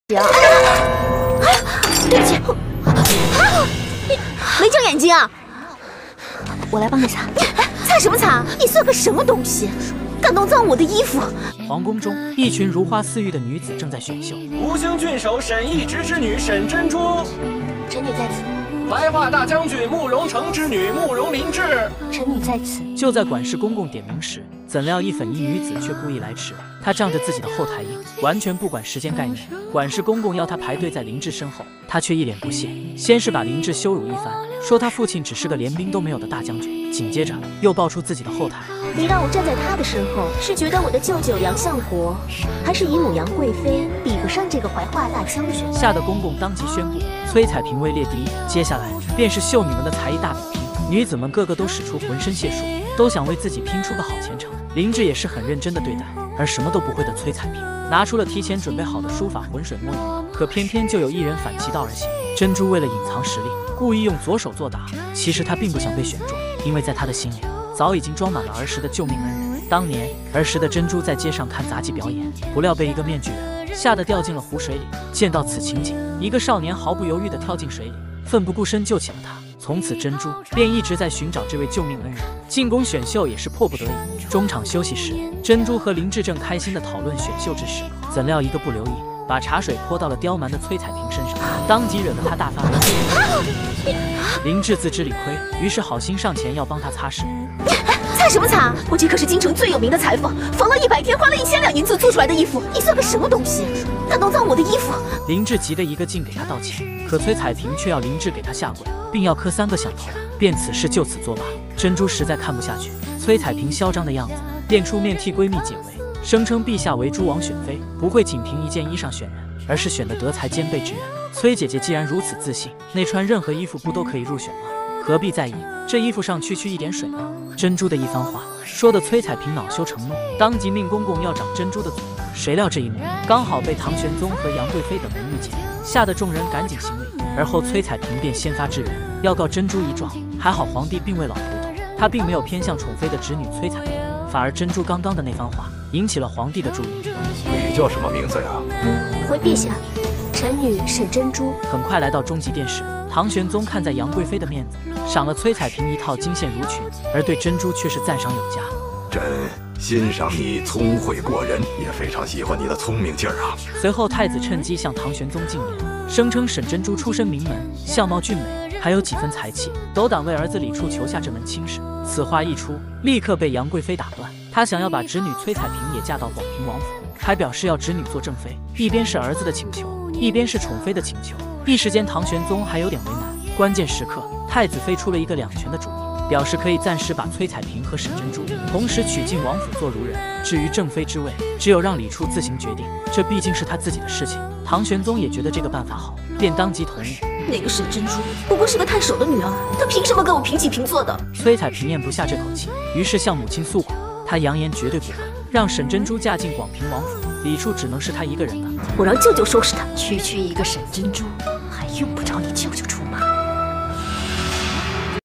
呀！对不起，你没睁眼睛啊！我来帮你擦。擦什么擦？你算个什么东西？敢弄脏我的衣服！ 皇宫中，一群如花似玉的女子正在选秀。 吴兴郡守沈一直之女沈珍珠， 臣女在此。 白发大将军慕容成之女慕容林志， 臣女在此。 就在管事公公点名时，怎料一粉衣女子却故意来迟。她仗着自己的后台硬，完全不管时间概念。管事公公要她排队在林志身后，她却一脸不屑，先是把林志羞辱一番，说他父亲只是个连兵都没有的大将军，紧接着又爆出自己的后台。 你让我站在他的身后，是觉得我的舅舅杨相国，还是姨母杨贵妃比不上这个怀化大将军？ 吓得公公当即宣布，崔彩萍位列第一。接下来便是秀女们的才艺大比拼，女子们个个都使出浑身解数，都想为自己拼出个好前程。林志也是很认真的对待，而什么都不会的崔彩萍拿出了提前准备好的书法浑水摸鱼，可偏偏就有一人反其道而行。珍珠为了隐藏实力，故意用左手作答，其实她并不想被选中，因为在她的心里早已经装满了儿时的救命恩人。当年儿时的珍珠在街上看杂技表演，不料被一个面具人吓得掉进了湖水里。见到此情景，一个少年毫不犹豫地跳进水里，奋不顾身救起了他。从此珍珠便一直在寻找这位救命恩人，进宫选秀也是迫不得已。中场休息时，珍珠和林志正开心地讨论选秀之事，怎料一个不留意，把茶水泼到了刁蛮的崔彩萍身上，当即惹得她大发雷霆。林志自知理亏，于是好心上前要帮他擦拭。 擦什么擦？我这可是京城最有名的裁缝，缝了100天，花了1000两银子做出来的衣服，你算个什么东西？敢弄脏我的衣服！ 林志急得一个劲给他道歉，可崔彩萍却要林志给他下跪，并要磕3个响头，便此事就此作罢。珍珠实在看不下去崔彩萍嚣张的样子，便出面替闺蜜解围，声称陛下为诸王选妃，不会仅凭一件衣裳选人，而是选的德才兼备之人。崔姐姐既然如此自信，那穿任何衣服不都可以入选吗？何必在意这衣服上区一点水呢？珍珠的一番话说的崔彩萍恼羞成怒，当即命公公要掌珍珠的嘴。谁料这一幕刚好被唐玄宗和杨贵妃等人遇见，吓得众人赶紧行礼。而后崔彩萍便先发制人，要告珍珠一状。还好皇帝并未老糊涂，他并没有偏向宠妃的侄女崔彩萍，反而珍珠刚刚的那番话引起了皇帝的注意。 你叫什么名字呀？ 回陛下，臣女沈珍珠。 很快来到中极殿试，唐玄宗看在杨贵妃的面子，赏了崔彩萍一套金线襦裙，而对珍珠却是赞赏有加。 朕欣赏你聪慧过人，也非常喜欢你的聪明劲儿啊。 随后太子趁机向唐玄宗进言，声称沈珍珠出身名门，相貌俊美，还有几分才气，斗胆为儿子李处求下这门亲事。此话一出，立刻被杨贵妃打断，她想要把侄女崔彩萍也嫁到广平王府，还表示要侄女做正妃。一边是儿子的请求，一边是宠妃的请求，一时间唐玄宗还有点为难。关键时刻，太子妃出了一个两全的主意，表示可以暂时把崔彩萍和沈珍珠同时娶进王府做孺人，至于正妃之位，只有让李处自行决定，这毕竟是他自己的事情。唐玄宗也觉得这个办法好，便当即同意。 那个沈珍珠不过是个太守的女儿，她凭什么跟我平起平坐的？ 崔彩萍咽不下这口气，于是向母亲诉苦，她扬言绝对不会让沈珍珠嫁进广平王府，李处只能是她一个人的。 我让舅舅收拾她。 区一个沈珍珠，还用不着你舅舅出马。